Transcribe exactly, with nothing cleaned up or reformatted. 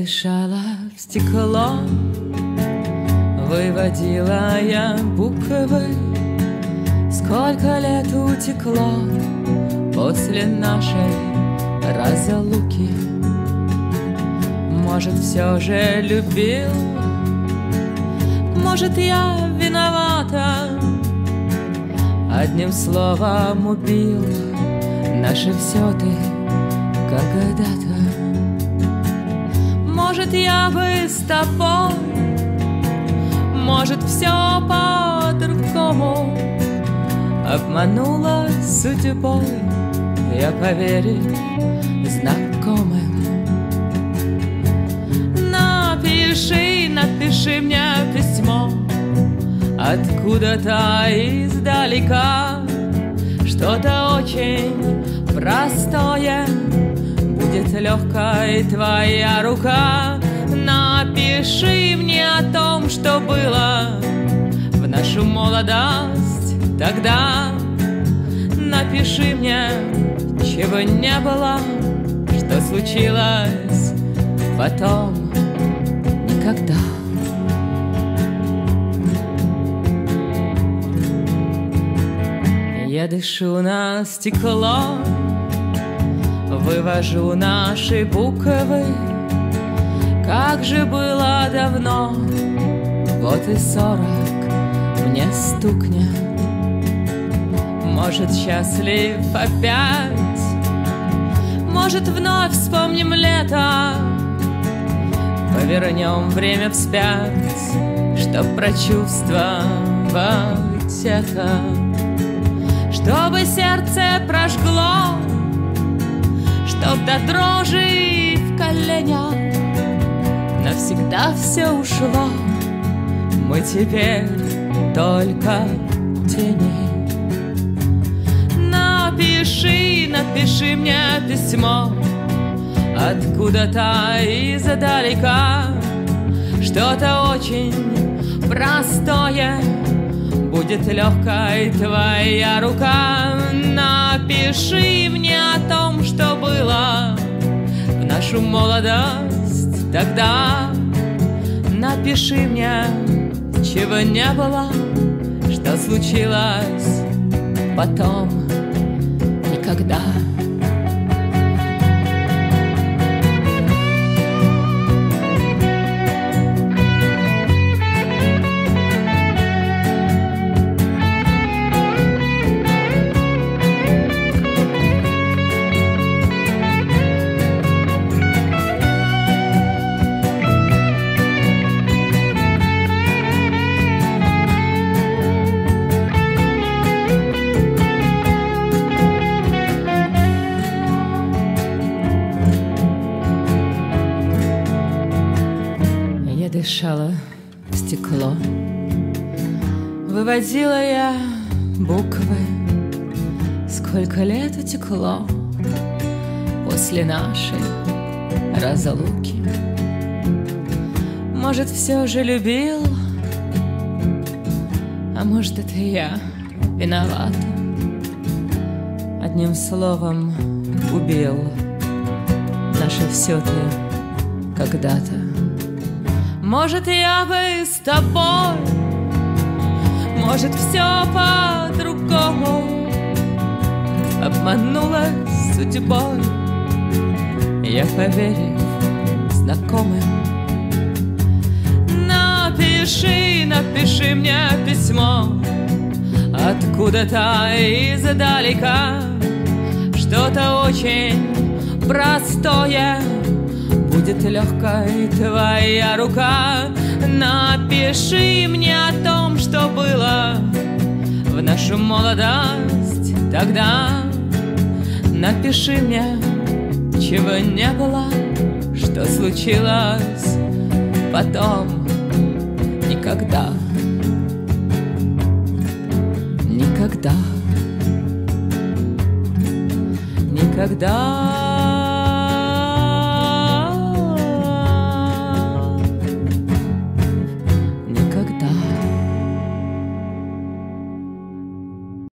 дышала в стекло, выводила я буквы. Сколько лет утекло после нашей разлуки. Может, все же любил, может, я виновата, одним словом убил наше все ты когда-то. Может, я бы с тобой, может, все по-другому. Обманула судьбой, я поверил знакомым. Напиши, напиши мне письмо откуда-то издалека, что-то очень простое, будет легкой твоя рука. Напиши мне о том, что было в нашу молодость тогда. Напиши мне, чего не было, что случилось потом. Никогда. Я дышу на стекло, вывожу наши буквы. Как же было давно, вот и сорок мне стукнет. Может, счастлив опять, может, вновь вспомним лето, повернем время вспять, чтоб прочувствовать это, чтобы сердце прожгло, чтоб до дрожи в коленях навсегда все ушло. Мы теперь только тени. Напиши, напиши мне письмо откуда-то издалека, что-то очень простое, будет легкой твоя рука. Напиши мне о том, что было в нашу молодость тогда. Напиши мне, чего не было, что случилось потом. Никогда. Дышала в стекло, выводила я буквы. Сколько лет утекло после нашей разлуки. Может, все же любил, а может, это я виновата, одним словом убил наше все ты когда-то. Может, я бы с тобой, может, все по-другому. Обманулась судьбой, я поверил знакомым. Напиши, напиши мне письмо откуда-то издалека, что-то очень простое, будет легкой твоя рука. Напиши мне о том, что было в нашу молодость тогда. Напиши мне, чего не было, что случилось потом. Никогда. Никогда. Никогда.